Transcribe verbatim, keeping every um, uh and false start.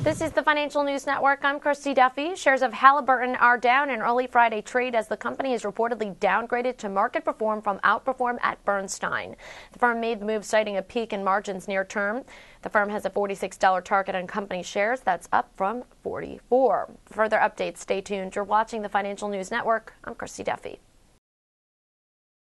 This is the Financial News Network. I'm Christy Duffy. Shares of Halliburton are down in early Friday trade as the company is reportedly downgraded to market perform from Outperform at Bernstein. The firm made the move citing a peak in margins near term. The firm has a forty-six dollars target on company shares. That's up from forty-four dollars. For further updates, stay tuned. You're watching the Financial News Network. I'm Christy Duffy.